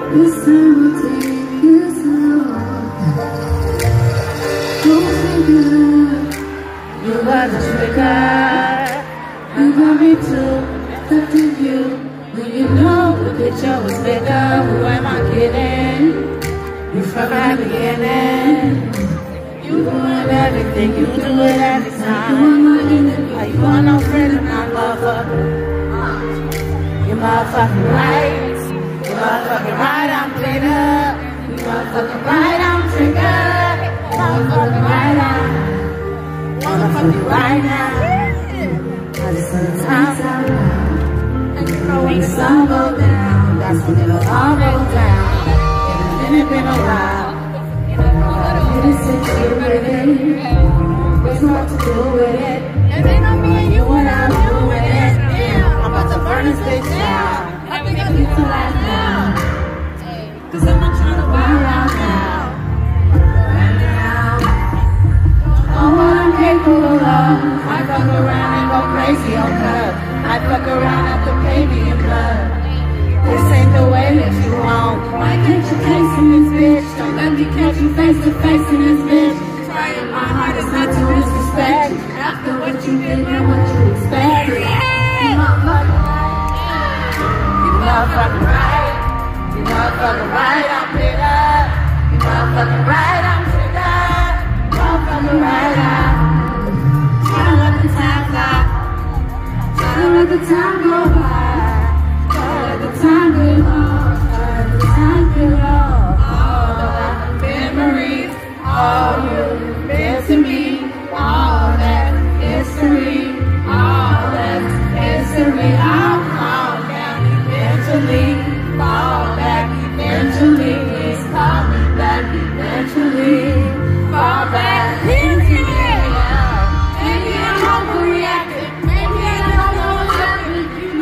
This time will take you slow. Don't figure you got the trigger. You got me too, left of you. When you know the picture was bigger, who am I kidding? You from the beginning. You doing everything, you do it every time. Are you want no friend and not lover? You motherfucking right. You motherfucking right, I'm cleaner. You motherfucking right, I'm triggered. You motherfucking right, I'm wanna fuck you right now. I just want the time's out loud. And you know when the sun goes down, that's when it'll all go down. It's been a while. It's you with it. There's more to do with it. And ain't no me and you when I'm doing it. Yeah, I'm about to burn this bitch down. I think I need to laugh now. Cause I'm not trying to wild out now. Right now. Oh, what I'm capable of. I fuck around and go crazy on her. I fuck around after baby and blood. This ain't the way that you want. Why can't you case in this bitch? Don't let me catch you face to face in this bitch. Trying my hardest not to disrespect. After what you did and what you expect. You motherfucking right. You motherfucking right, I'm bitter. You motherfucking right, I'm triggered. You motherfucking right, I'm trying to let the time fly. Trying to let the time go by. Time will the time will all the memories, all you've been to me, all that history, all that history. I'll fall down eventually, fall back eventually, please call me back eventually, fall back eventually. Maybe I'm overreacting, maybe I don't know what's happening.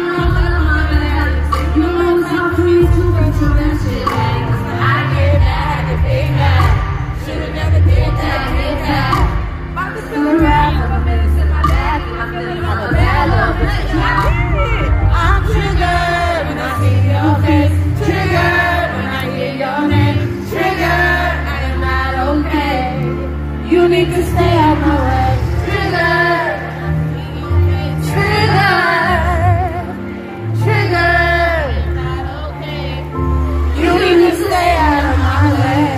I'm triggered when I see your face, triggered when I hear your name, triggered, I am not okay. You need to stay out my way. Triggered, triggered, triggered, not okay. You need to stay out of my way.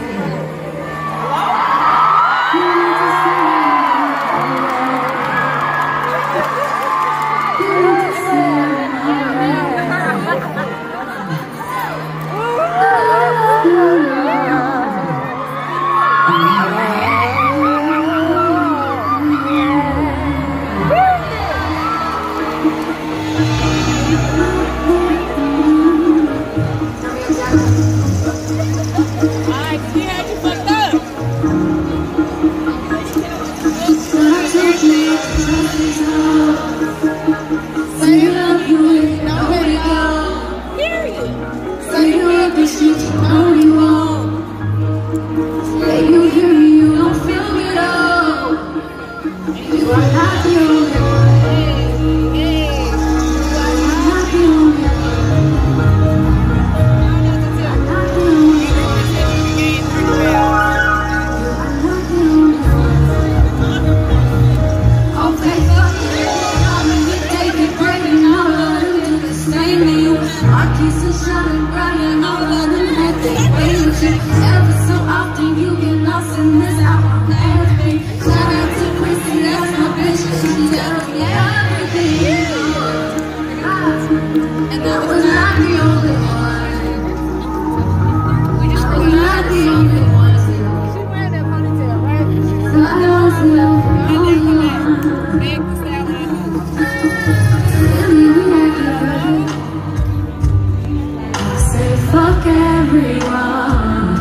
Fuck everyone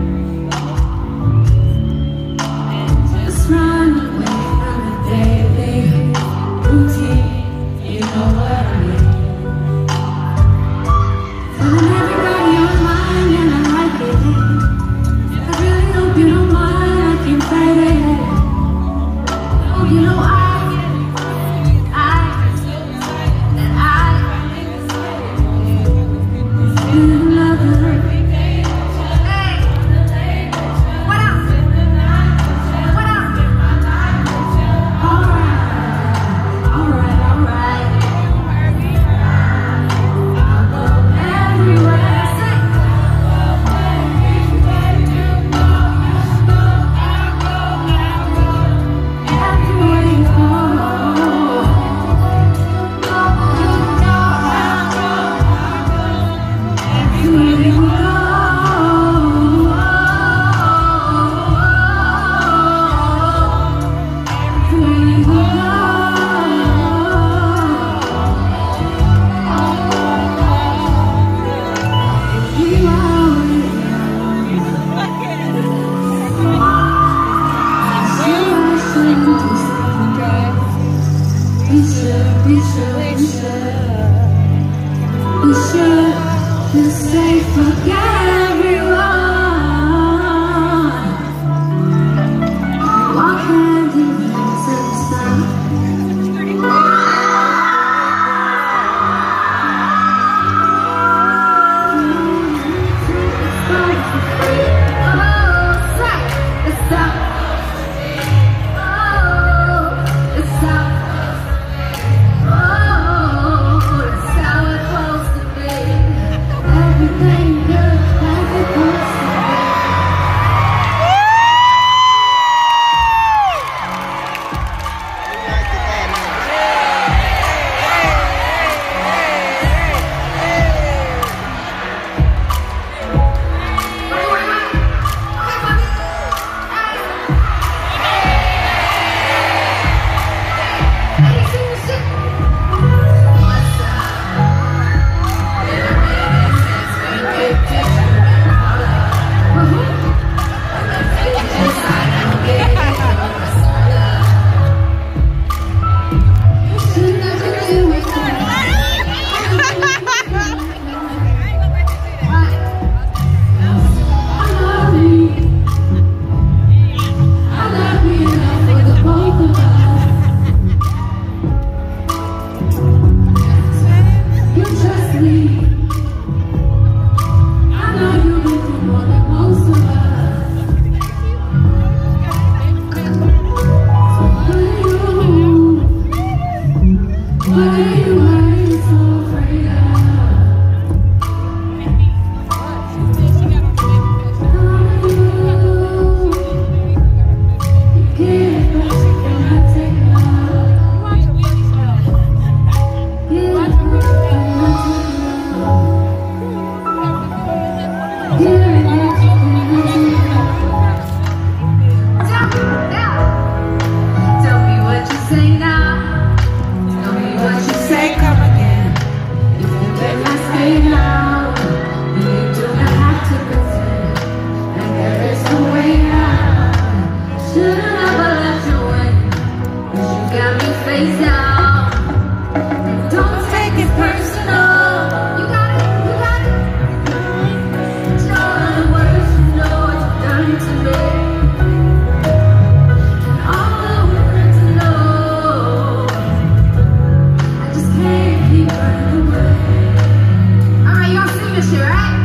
and just run away from the daily routine. You know what I mean? Telling everybody on mine and I like it. You should just say forget everyone. Walk hand in hand and stop. Alright, y'all sing this shit, right?